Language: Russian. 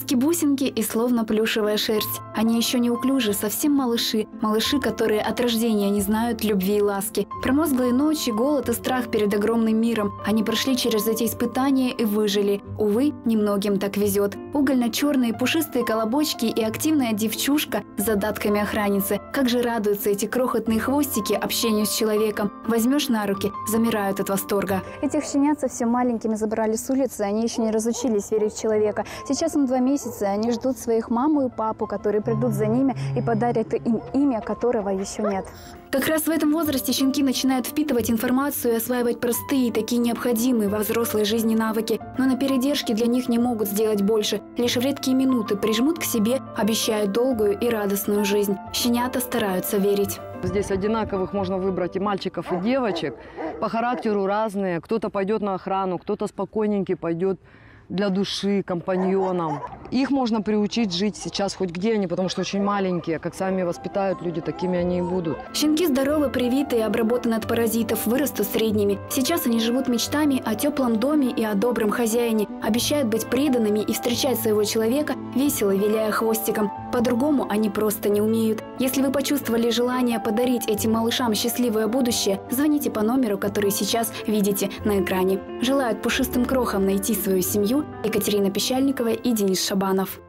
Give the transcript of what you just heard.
Глазки-бусинки и словно плюшевая шерсть. Они еще неуклюжи, совсем малыши. Малыши, которые от рождения не знают любви и ласки. Промозглые ночи, голод и страх перед огромным миром. Они прошли через эти испытания и выжили. Увы, немногим так везет. Угольно-черные пушистые колобочки и активная девчушка с задатками охранницы. Как же радуются эти крохотные хвостики общению с человеком. Возьмешь на руки, замирают от восторга. Этих щенят совсем маленькими забрали с улицы, они еще не разучились верить в человека. Сейчас им 2 месяца, и они ждут своих маму и папу, которые придут за ними и подарят им имя, которого еще нет. Как раз в этом возрасте щенки начинают впитывать информацию и осваивать простые, такие необходимые во взрослой жизни навыки. Но на передержке для них не могут сделать больше. Лишь в редкие минуты прижмут к себе, обещают долгую и радостную жизнь. Щенята стараются верить. Здесь одинаковых можно выбрать и мальчиков, и девочек. По характеру разные. Кто-то пойдет на охрану, кто-то спокойненький пойдет для души, компаньоном. Их можно приучить жить сейчас хоть где они, потому что очень маленькие. Как сами воспитают люди, такими они и будут. Щенки здоровы, привитые, обработаны от паразитов, вырастут средними. Сейчас они живут мечтами о теплом доме и о добром хозяине. Обещают быть преданными и встречать своего человека, весело виляя хвостиком. По-другому они просто не умеют. Если вы почувствовали желание подарить этим малышам счастливое будущее, звоните по номеру, который сейчас видите на экране. Желают пушистым крохам найти свою семью Екатерина Пещальникова и Денис Шабанов.